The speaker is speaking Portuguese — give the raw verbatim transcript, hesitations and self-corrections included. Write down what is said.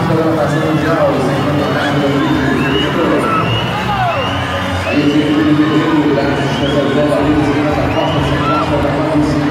marca da natação mundial, sem contar com o aí o time do primeiro lugar, distância zero ali, na quarta, sem quarta, da